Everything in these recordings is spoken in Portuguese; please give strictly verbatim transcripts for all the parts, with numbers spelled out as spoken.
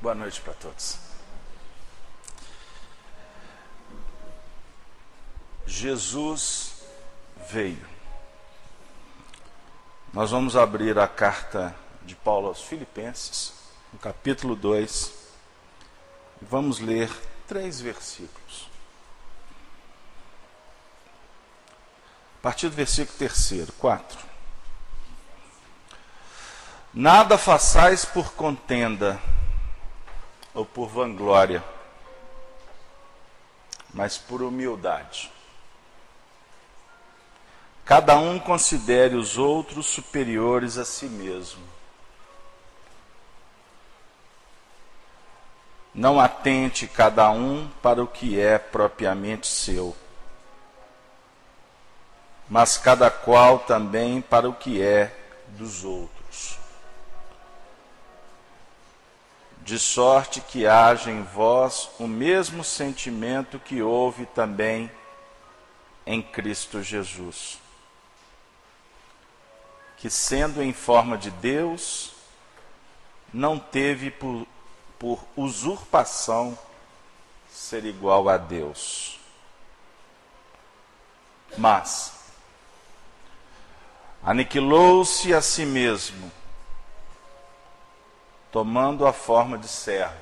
Boa noite para todos. Jesus veio. Nós vamos abrir a carta de Paulo aos Filipenses, no capítulo dois, e vamos ler três versículos. A partir do versículo terceiro, quatro. Nada façais por contenda ou por vanglória, mas por humildade. Cada um considere os outros superiores a si mesmo. Não atente cada um para o que é propriamente seu, mas cada qual também para o que é dos outros. De sorte que haja em vós o mesmo sentimento que houve também em Cristo Jesus, que sendo em forma de Deus, não teve por, por usurpação ser igual a Deus, mas aniquilou-se a si mesmo, tomando a forma de servo,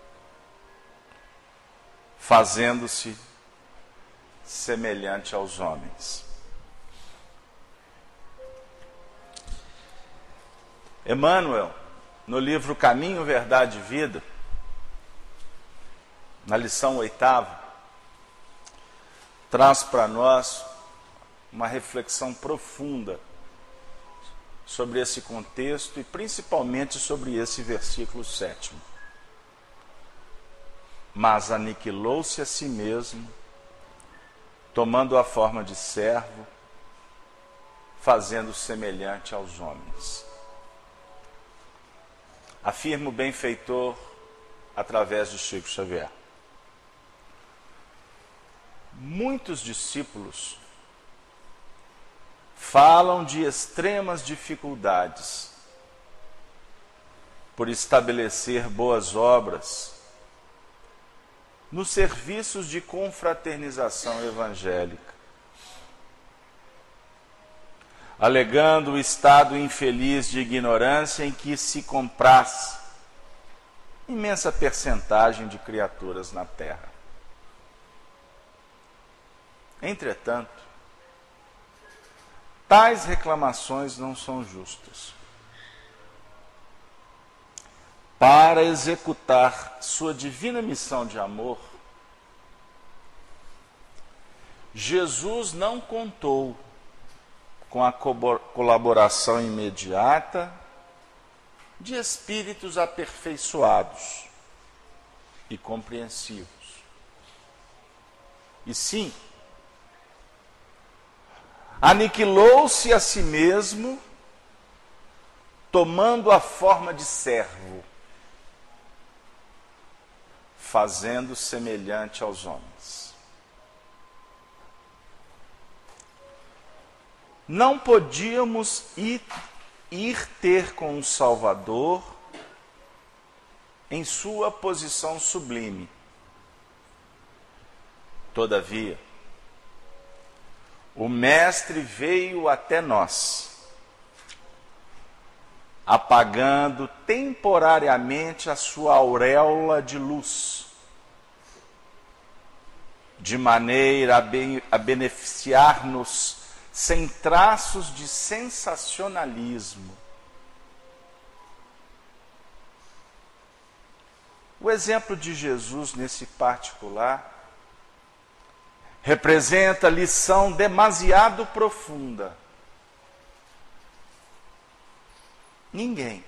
fazendo-se semelhante aos homens. Emmanuel, no livro Caminho, Verdade e Vida, na lição oitava, traz para nós uma reflexão profunda sobre esse contexto e principalmente sobre esse versículo sétimo. Mas aniquilou-se a si mesmo, tomando a forma de servo, fazendo semelhante aos homens. Afirma o benfeitor através de Chico Xavier. Muitos discípulos falam de extremas dificuldades por estabelecer boas obras nos serviços de confraternização evangélica, alegando o estado infeliz de ignorância em que se compraz imensa percentagem de criaturas na Terra. Entretanto, tais reclamações não são justas. Para executar sua divina missão de amor, Jesus não contou com a colaboração imediata de espíritos aperfeiçoados e compreensivos. E sim, aniquilou-se a si mesmo, tomando a forma de servo, fazendo semelhante aos homens. Não podíamos ir, ir ter com o Salvador em sua posição sublime. Todavia, o Mestre veio até nós, apagando temporariamente a sua auréola de luz, de maneira a, be- a beneficiar-nos sem traços de sensacionalismo. O exemplo de Jesus nesse particular representa lição demasiado profunda. Ninguém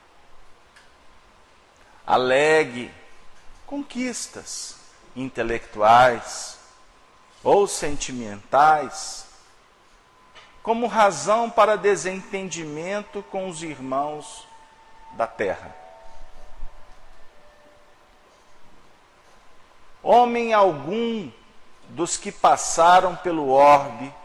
alegue conquistas intelectuais ou sentimentais como razão para desentendimento com os irmãos da terra. Homem algum dos que passaram pelo orbe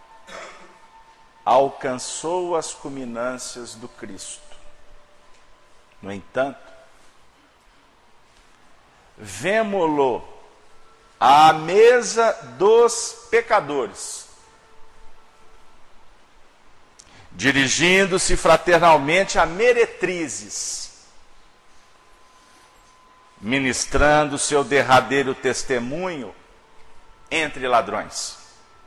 alcançou as culminâncias do Cristo. No entanto, vemo-lo à mesa dos pecadores, dirigindo-se fraternalmente a meretrizes, ministrando seu derradeiro testemunho entre ladrões.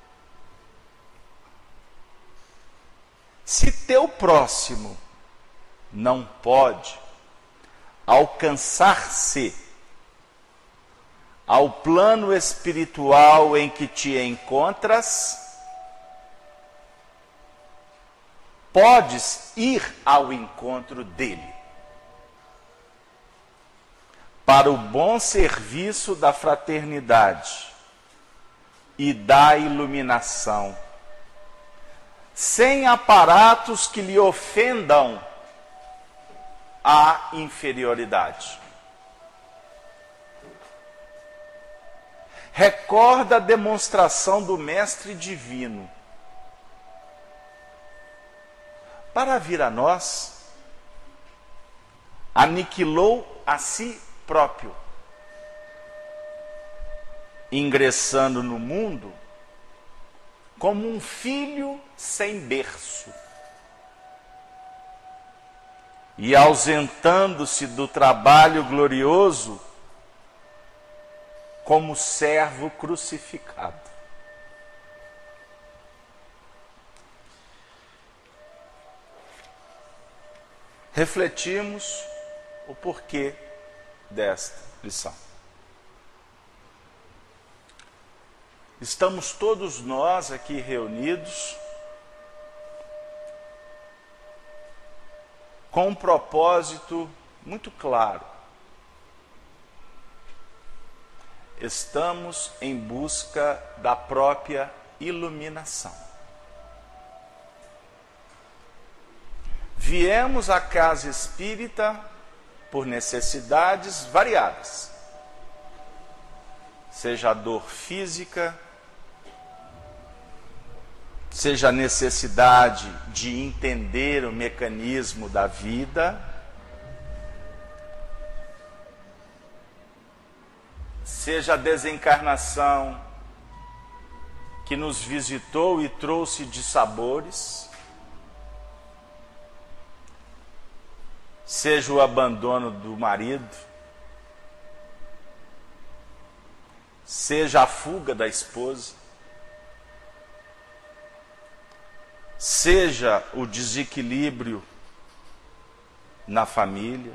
Se teu próximo não pode alcançar-se ao plano espiritual em que te encontras, podes ir ao encontro dele, para o bom serviço da fraternidade e da iluminação, sem aparatos que lhe ofendam a inferioridade. Recorda a demonstração do Mestre Divino. Para vir a nós, aniquilou a si próprio, ingressando no mundo como um filho sem berço e ausentando-se do trabalho glorioso como servo crucificado. Refletimos o porquê desta lição. Estamos todos nós aqui reunidos com um propósito muito claro. Estamos em busca da própria iluminação. Viemos à casa espírita por necessidades variadas, seja a dor física, seja a necessidade de entender o mecanismo da vida, seja a desencarnação que nos visitou e trouxe dissabores, seja o abandono do marido, seja a fuga da esposa, seja o desequilíbrio na família,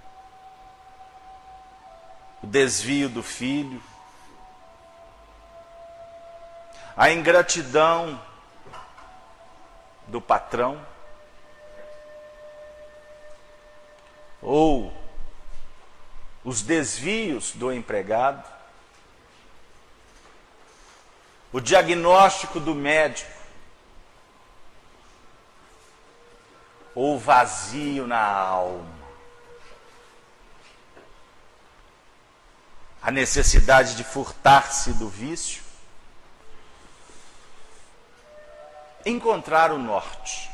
o desvio do filho, a ingratidão do patrão, ou os desvios do empregado, o diagnóstico do médico, ou o vazio na alma, a necessidade de furtar-se do vício, encontrar o norte,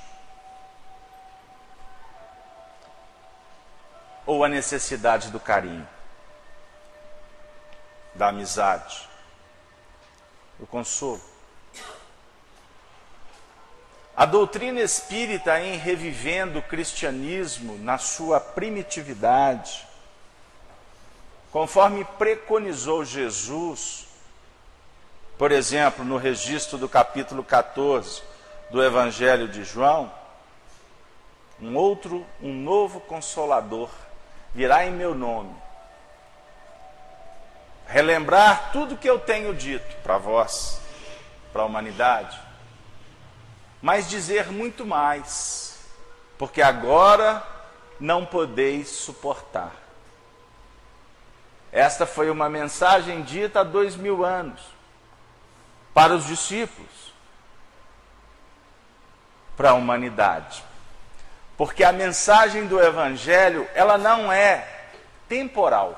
ou a necessidade do carinho, da amizade, do consolo. A doutrina espírita, em revivendo o cristianismo na sua primitividade, conforme preconizou Jesus, por exemplo, no registro do capítulo quatorze do Evangelho de João, um outro, um novo Consolador virá em meu nome, relembrar tudo que eu tenho dito para vós, para a humanidade, mas dizer muito mais, porque agora não podeis suportar. Esta foi uma mensagem dita há dois mil anos para os discípulos, para a humanidade. Porque a mensagem do Evangelho, ela não é temporal.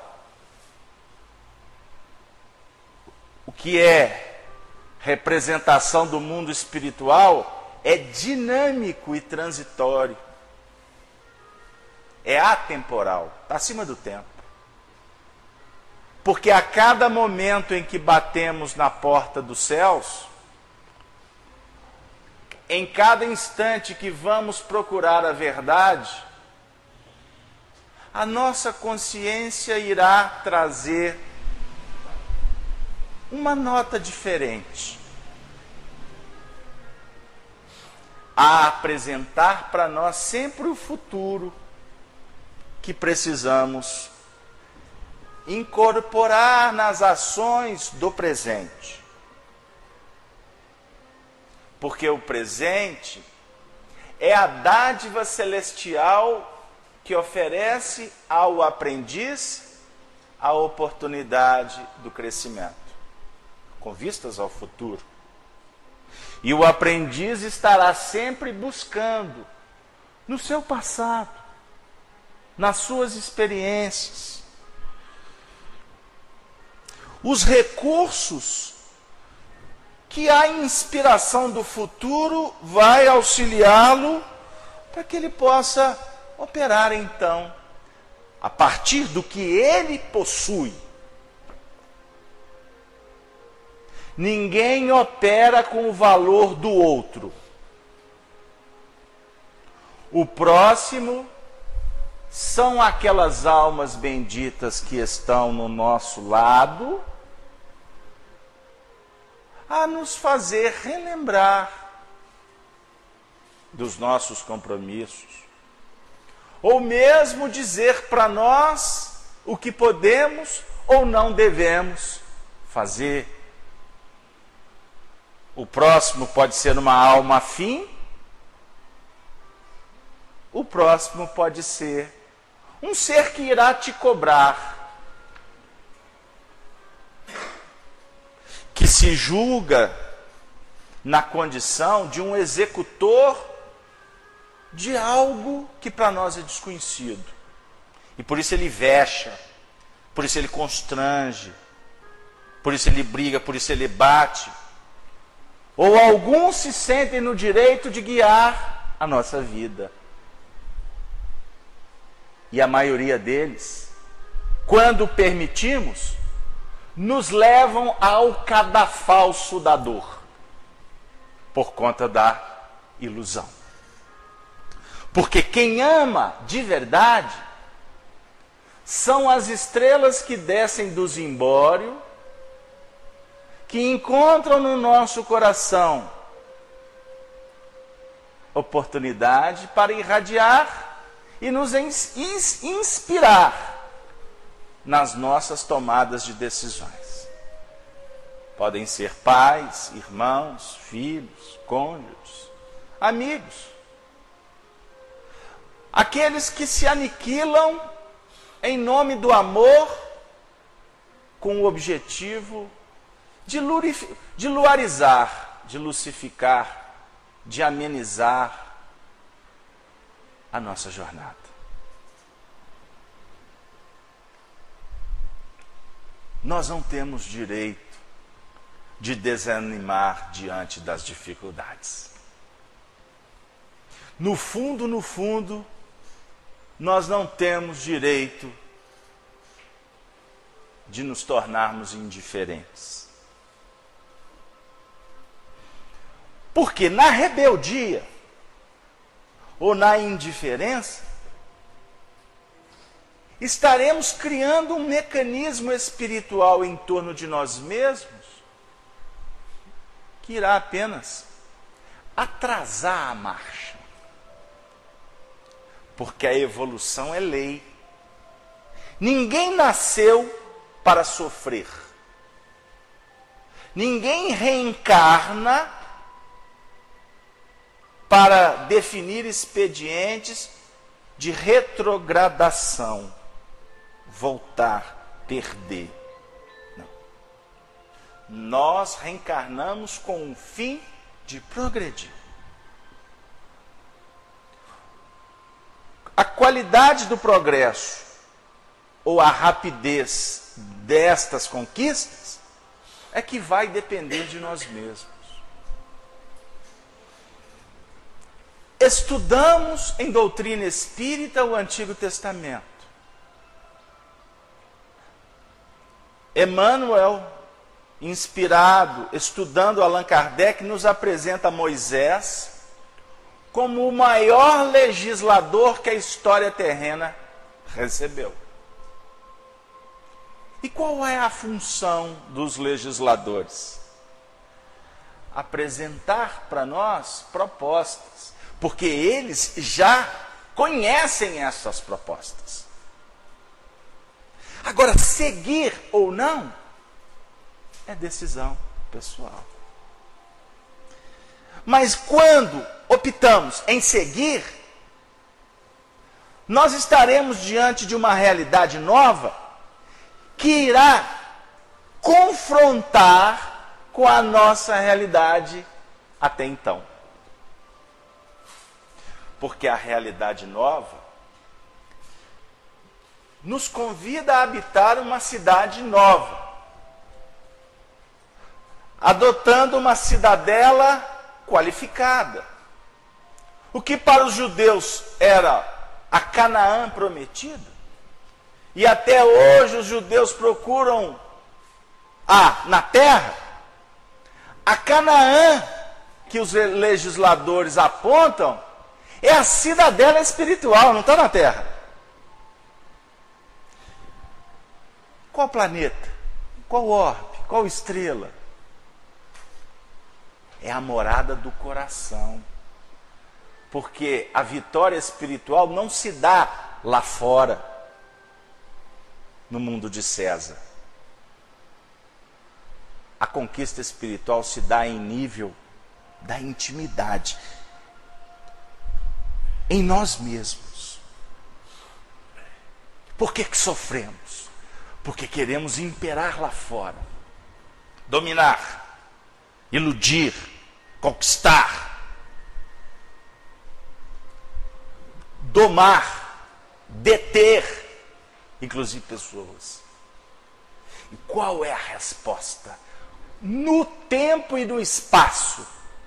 O que é representação do mundo espiritual é dinâmico e transitório. É atemporal, está acima do tempo. Porque a cada momento em que batemos na porta dos céus, em cada instante que vamos procurar a verdade, a nossa consciência irá trazer uma nota diferente, a apresentar para nós sempre o futuro que precisamos incorporar nas ações do presente. Porque o presente é a dádiva celestial que oferece ao aprendiz a oportunidade do crescimento, com vistas ao futuro. E o aprendiz estará sempre buscando no seu passado, nas suas experiências, os recursos que a inspiração do futuro vai auxiliá-lo para que ele possa operar então a partir do que ele possui. Ninguém opera com o valor do outro. O próximo são aquelas almas benditas que estão no nosso lado, a nos fazer relembrar dos nossos compromissos, ou mesmo dizer para nós o que podemos ou não devemos fazer. O próximo pode ser uma alma afim, o próximo pode ser um ser que irá te cobrar, que se julga na condição de um executor de algo que para nós é desconhecido. E por isso ele vexa, por isso ele constrange, por isso ele briga, por isso ele bate. Ou alguns se sentem no direito de guiar a nossa vida. E a maioria deles, quando permitimos, nos levam ao cadafalso da dor, por conta da ilusão. Porque quem ama de verdade são as estrelas que descem do zimbório, que encontram no nosso coração oportunidade para irradiar e nos inspirar nas nossas tomadas de decisões. Podem ser pais, irmãos, filhos, cônjuges, amigos. Aqueles que se aniquilam em nome do amor com o objetivo de, lurif- de luarizar, de lucificar, de amenizar a nossa jornada. Nós não temos direito de desanimar diante das dificuldades. No fundo, no fundo, nós não temos direito de nos tornarmos indiferentes. Porque na rebeldia ou na indiferença, estaremos criando um mecanismo espiritual em torno de nós mesmos que irá apenas atrasar a marcha. Porque a evolução é lei. Ninguém nasceu para sofrer. Ninguém reencarna para definir expedientes de retrogradação, voltar, perder. Não. Nós reencarnamos com o fim de progredir. A qualidade do progresso ou a rapidez destas conquistas é que vai depender de nós mesmos. Estudamos em doutrina espírita o Antigo Testamento. Emmanuel, inspirado, estudando Allan Kardec, nos apresenta Moisés como o maior legislador que a história terrena recebeu. E qual é a função dos legisladores? Apresentar para nós propostas, porque eles já conhecem essas propostas. Agora, seguir ou não é decisão pessoal. Mas quando optamos em seguir, nós estaremos diante de uma realidade nova que irá confrontar com a nossa realidade até então. Porque a realidade nova nos convida a habitar uma cidade nova, adotando uma cidadela qualificada. O que para os judeus era a Canaã prometida, e até hoje os judeus procuram a, na terra, a Canaã que os legisladores apontam é a cidadela espiritual, não está na terra. Qual planeta? Qual orbe? Qual estrela? É a morada do coração. Porque a vitória espiritual não se dá lá fora, no mundo de César. A conquista espiritual se dá em nível da intimidade, em nós mesmos. Por que que sofremos? Porque queremos imperar lá fora, dominar, iludir, conquistar, domar, deter, inclusive pessoas. E qual é a resposta? No tempo e no espaço,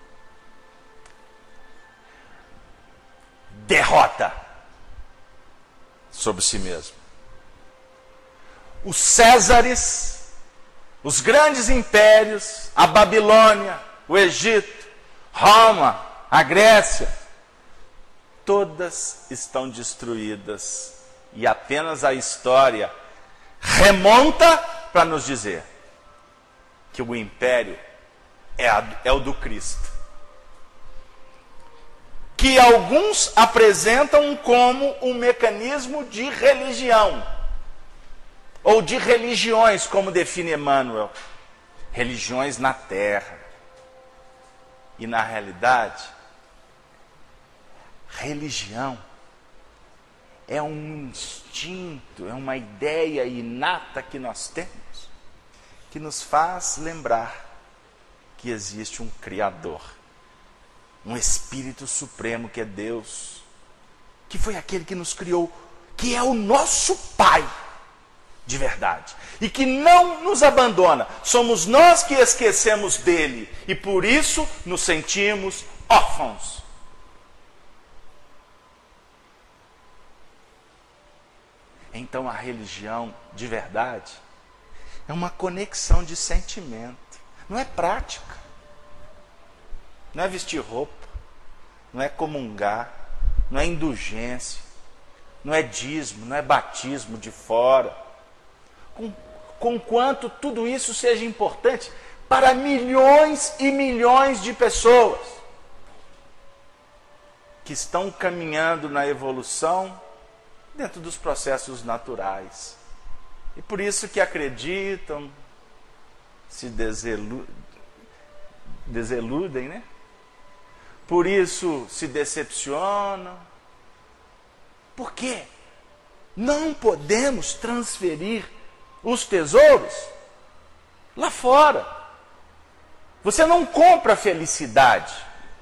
derrota sobre si mesmo. Os Césares, os grandes impérios, a Babilônia, o Egito, Roma, a Grécia, todas estão destruídas e apenas a história remonta para nos dizer que o império é, a, é o do Cristo, que alguns apresentam como um mecanismo de religião, ou de religiões, como define Emmanuel, religiões na terra. E na realidade, religião é um instinto, é uma ideia inata que nós temos, que nos faz lembrar que existe um Criador, um Espírito Supremo que é Deus, que foi aquele que nos criou, que é o nosso Pai de verdade, e que não nos abandona. Somos nós que esquecemos dele, e por isso nos sentimos órfãos. Então a religião de verdade é uma conexão de sentimento, não é prática, não é vestir roupa, não é comungar, não é indulgência, não é dízimo, não é batismo de fora. Com, conquanto tudo isso seja importante para milhões e milhões de pessoas que estão caminhando na evolução dentro dos processos naturais. E por isso que acreditam, se deselu, desiludem, né? Por isso se decepcionam. Por quê? Não podemos transferir os tesouros lá fora. Você não compra felicidade,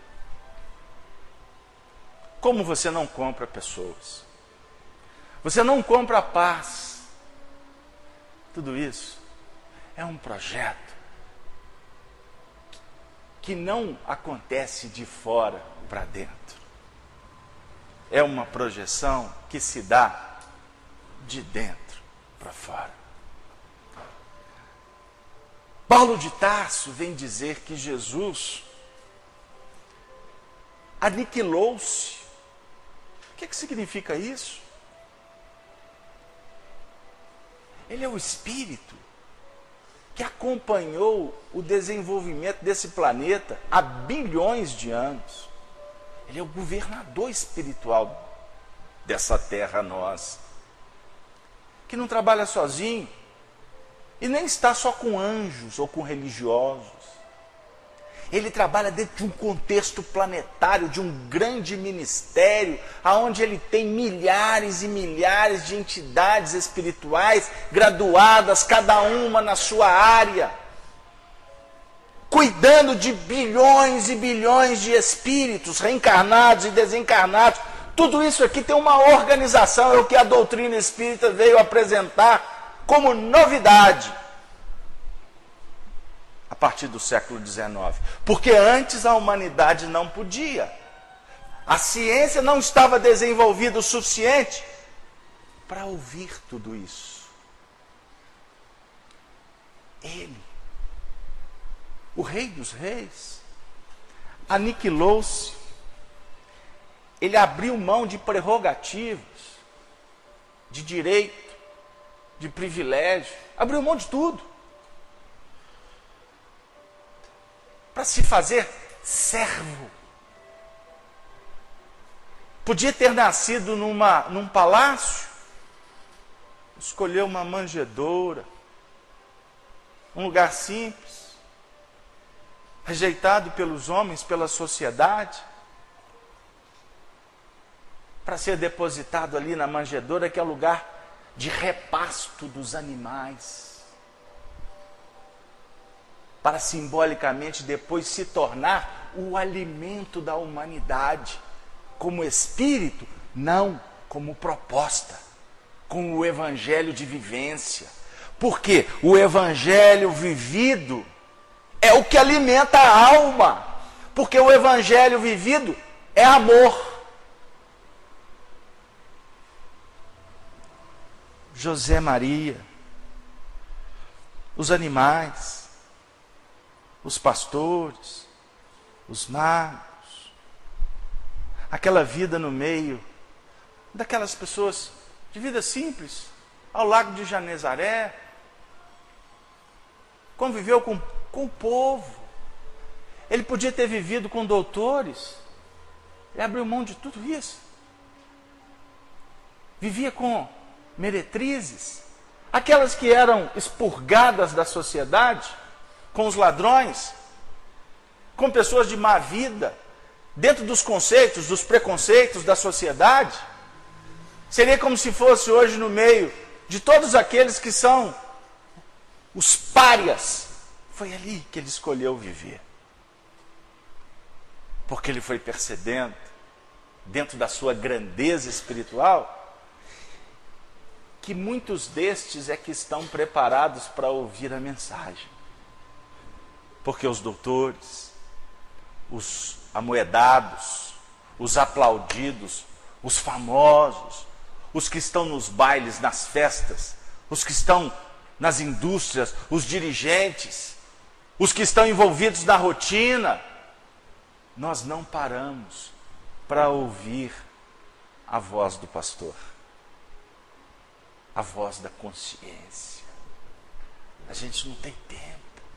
como você não compra pessoas. Você não compra paz. Tudo isso é um projeto que não acontece de fora para dentro. É uma projeção que se dá de dentro para fora. Paulo de Tarso vem dizer que Jesus aniquilou-se. O que é que significa isso? Ele é o Espírito que acompanhou o desenvolvimento desse planeta há bilhões de anos. Ele é o governador espiritual dessa terra nossa, que não trabalha sozinho e nem está só com anjos ou com religiosos. Ele trabalha dentro de um contexto planetário, de um grande ministério, onde ele tem milhares e milhares de entidades espirituais graduadas, cada uma na sua área, cuidando de bilhões e bilhões de espíritos reencarnados e desencarnados. Tudo isso aqui tem uma organização, é o que a doutrina espírita veio apresentar como novidade a partir do século dezenove. Porque antes a humanidade não podia. A ciência não estava desenvolvida o suficiente para ouvir tudo isso. Ele, o Rei dos Reis, aniquilou-se. Ele abriu mão de prerrogativas, de direito, de privilégio, abriu mão de tudo para se fazer servo. Podia ter nascido numa, num palácio, escolheu uma manjedoura, um lugar simples, rejeitado pelos homens, pela sociedade, para ser depositado ali na manjedoura, que é o lugar de repasto dos animais, para simbolicamente depois se tornar o alimento da humanidade, como espírito, não como proposta, como o evangelho de vivência. Porque o evangelho vivido é o que alimenta a alma, porque o evangelho vivido é amor. José Maria, os animais, os pastores, os magos, aquela vida no meio daquelas pessoas de vida simples, ao lago de Janezaré, conviveu com, com o povo. Ele podia ter vivido com doutores, ele abriu mão de tudo isso. Vivia com meretrizes, aquelas que eram expurgadas da sociedade, com os ladrões, com pessoas de má vida, dentro dos conceitos, dos preconceitos da sociedade. Seria como se fosse hoje no meio de todos aqueles que são os párias. Foi ali que ele escolheu viver. Porque ele foi percebendo, dentro da sua grandeza espiritual, que muitos destes é que estão preparados para ouvir a mensagem. Porque os doutores, os amoedados, os aplaudidos, os famosos, os que estão nos bailes, nas festas, os que estão nas indústrias, os dirigentes, os que estão envolvidos na rotina, nós não paramos para ouvir a voz do pastor, a voz da consciência. A gente não tem tempo.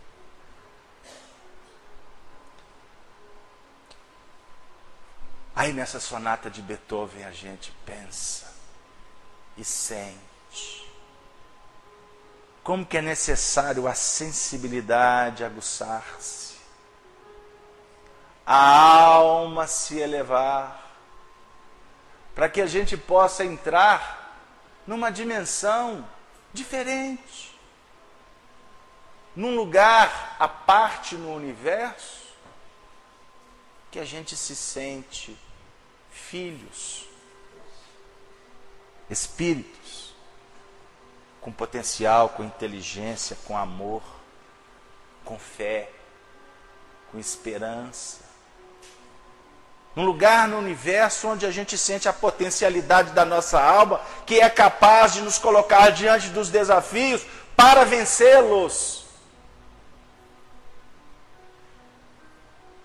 Aí nessa sonata de Beethoven a gente pensa e sente como que é necessário a sensibilidade aguçar-se, a alma se elevar, para que a gente possa entrar numa dimensão diferente, num lugar à parte no universo, que a gente se sente filhos, espíritos, com potencial, com inteligência, com amor, com fé, com esperança. Um lugar no universo onde a gente sente a potencialidade da nossa alma, que é capaz de nos colocar diante dos desafios para vencê-los.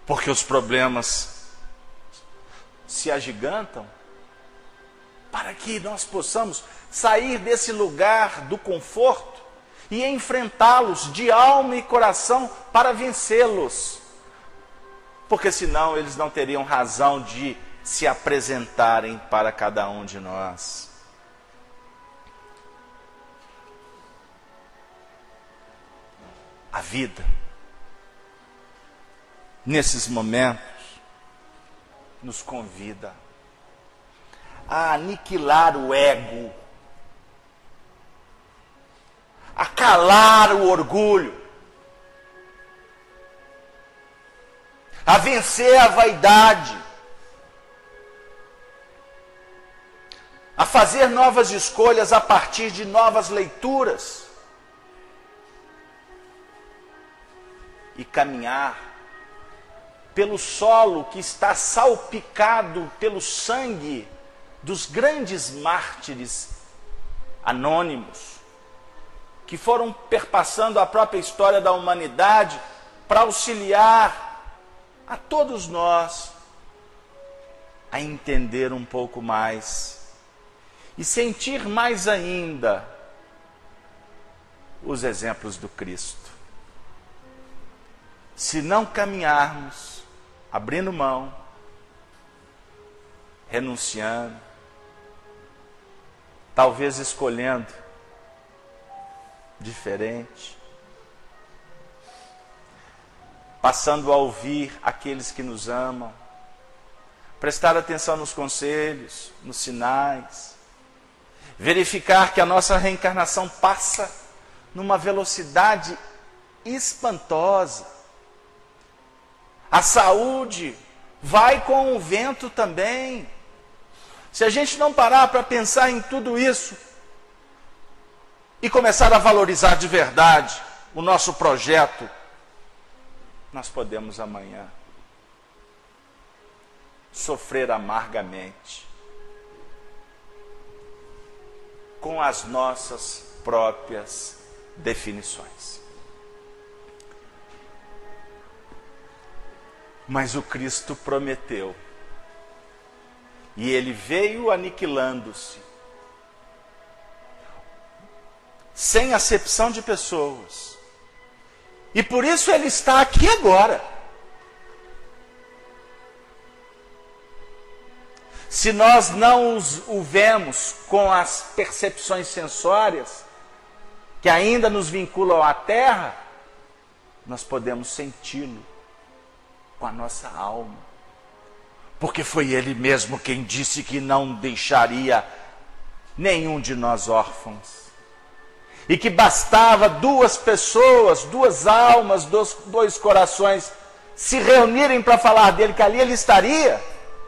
porque os problemas se agigantam, para que nós possamos sair desse lugar do conforto e enfrentá-los de alma e coração para vencê-los. Porque senão eles não teriam razão de se apresentarem para cada um de nós. A vida, nesses momentos, nos convida a aniquilar o ego, a calar o orgulho, a vencer a vaidade, a fazer novas escolhas a partir de novas leituras e caminhar pelo solo que está salpicado pelo sangue dos grandes mártires anônimos, que foram perpassando a própria história da humanidade para auxiliar a todos nós a entender um pouco mais e sentir mais ainda os exemplos do Cristo. Se não caminharmos abrindo mão, renunciando, talvez escolhendo diferente, passando a ouvir aqueles que nos amam, prestar atenção nos conselhos, nos sinais, verificar que a nossa reencarnação passa numa velocidade espantosa. A saúde vai com o vento também. Se a gente não parar para pensar em tudo isso e começar a valorizar de verdade o nosso projeto, nós podemos amanhã sofrer amargamente com as nossas próprias definições. Mas o Cristo prometeu, e Ele veio aniquilando-se, sem acepção de pessoas, e por isso Ele está aqui agora. Se nós não os, o vemos com as percepções sensórias que ainda nos vinculam à terra, nós podemos senti-lo com a nossa alma, porque foi Ele mesmo quem disse que não deixaria nenhum de nós órfãos, e que bastava duas pessoas, duas almas, dois, dois corações se reunirem para falar dele, que ali Ele estaria.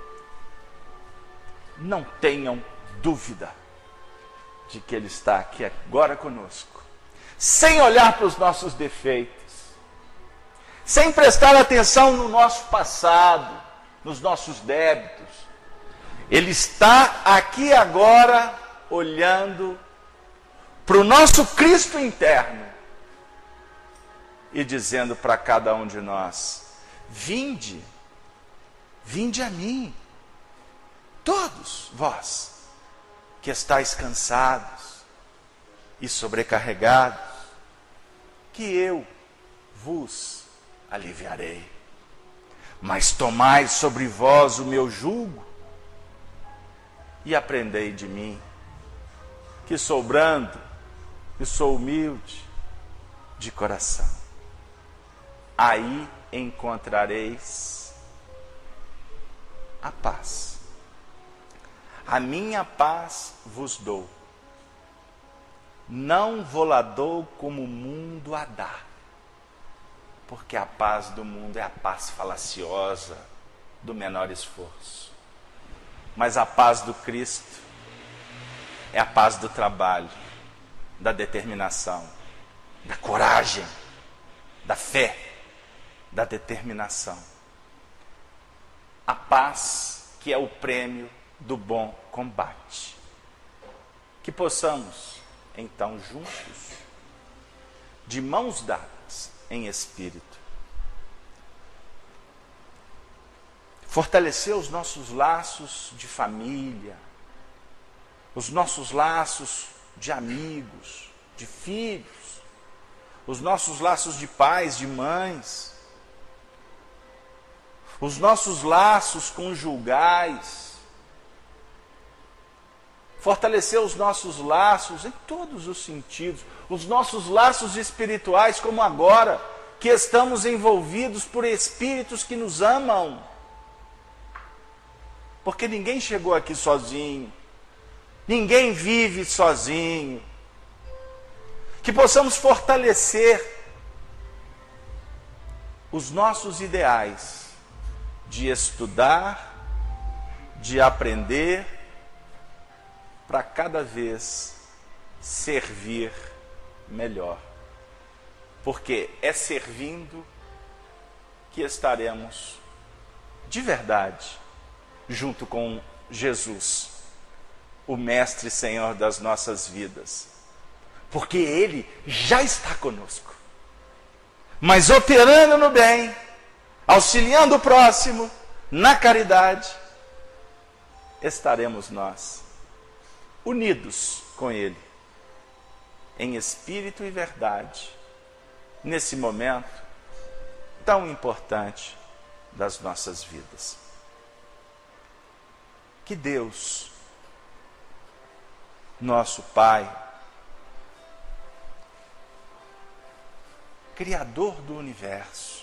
Não tenham dúvida de que Ele está aqui agora conosco, sem olhar para os nossos defeitos, sem prestar atenção no nosso passado, nos nossos débitos. Ele está aqui agora olhando para o nosso Cristo interno e dizendo para cada um de nós: vinde, vinde a mim, todos vós que estáis cansados e sobrecarregados, que eu vos aliviarei. Mas tomai sobre vós o meu jugo e aprendei de mim, que sou brando e sou humilde de coração. Aí encontrareis a paz. A minha paz vos dou, não vou-la dou como o mundo a dá, porque a paz do mundo é a paz falaciosa do menor esforço, mas a paz do Cristo é a paz do trabalho, da determinação, da coragem, da fé, da determinação. A paz que é o prêmio do bom combate. Que possamos, então, juntos, de mãos dadas em espírito, fortalecer os nossos laços de família, os nossos laços de amigos, de filhos, os nossos laços de pais, de mães, os nossos laços conjugais, fortalecer os nossos laços em todos os sentidos, os nossos laços espirituais, como agora, que estamos envolvidos por espíritos que nos amam. Porque ninguém chegou aqui sozinho, ninguém vive sozinho. Que possamos fortalecer os nossos ideais de estudar, de aprender, para cada vez servir melhor. Porque é servindo que estaremos de verdade junto com Jesus, o Mestre e Senhor das nossas vidas. Porque Ele já está conosco. Mas operando no bem, auxiliando o próximo, na caridade, estaremos nós, unidos com Ele, em espírito e verdade, nesse momento tão importante das nossas vidas. Que Deus, nosso Pai, Criador do universo,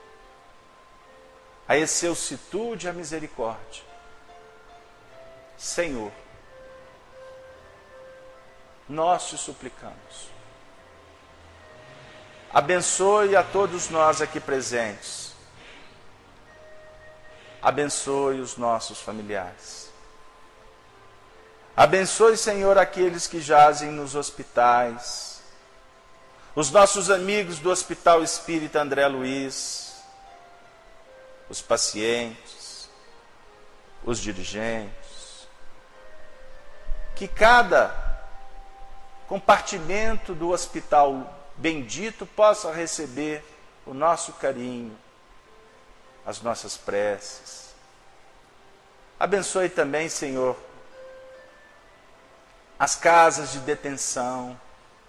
a excelsitude e a misericórdia, Senhor, nós te suplicamos, abençoe a todos nós aqui presentes, abençoe os nossos familiares, abençoe, Senhor, aqueles que jazem nos hospitais, os nossos amigos do Hospital Espírita André Luiz, os pacientes, os dirigentes, que cada compartimento do hospital bendito possa receber o nosso carinho, as nossas preces. Abençoe também, Senhor, as casas de detenção,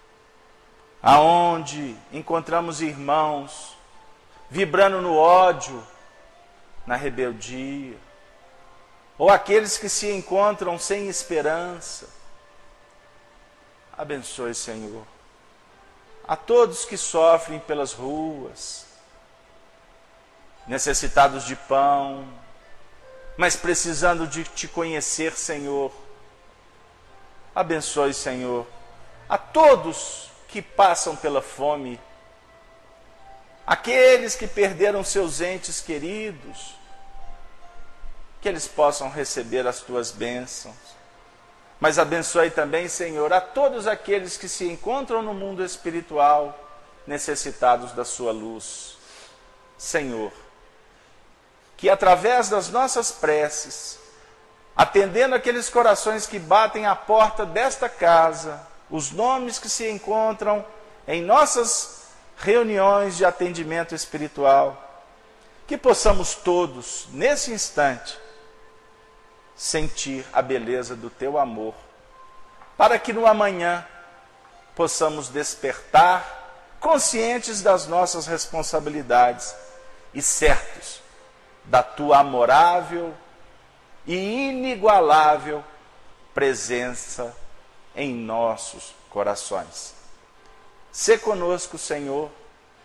aonde encontramos irmãos vibrando no ódio, na rebeldia, ou aqueles que se encontram sem esperança. Abençoe, Senhor, a todos que sofrem pelas ruas, necessitados de pão, mas precisando de te conhecer, Senhor. Abençoe, Senhor, a todos que passam pela fome, aqueles que perderam seus entes queridos, que eles possam receber as tuas bênçãos. Mas abençoe também, Senhor, a todos aqueles que se encontram no mundo espiritual, necessitados da sua luz. Senhor, que através das nossas preces, atendendo aqueles corações que batem à porta desta casa, os nomes que se encontram em nossas reuniões de atendimento espiritual, que possamos todos, nesse instante, sentir a beleza do teu amor, para que no amanhã possamos despertar conscientes das nossas responsabilidades e certos da tua amorável e inigualável presença em nossos corações. Sê conosco, Senhor,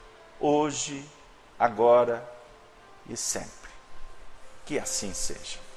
hoje, agora e sempre. Que assim seja.